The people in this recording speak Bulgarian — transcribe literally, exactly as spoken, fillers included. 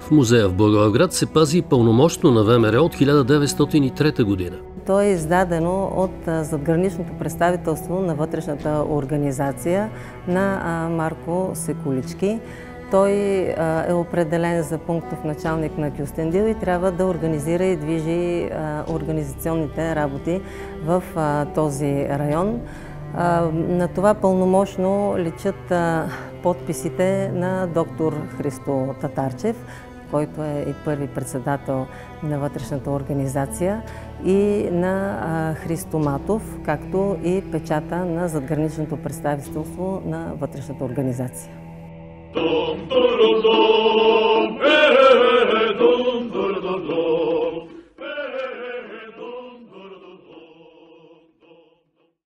В музея в Благоевград се пази пълномощно на ВМРО от хиляда деветстотин и трета година. То е издадено от задграничното представителство на вътрешната организация на Марко Секулички. Той е определен за пунктов началник на Кюстендил и трябва да организира и движи организационните работи в този район. На това пълномощно личат подписите на доктор Христо Татарчев, който е и първи председател на вътрешната организация, и на Христо Матов, както и печата на задграничното представителство на вътрешната организация. Dum, dum, dum, dum, eh, dum, dum, dum, dum.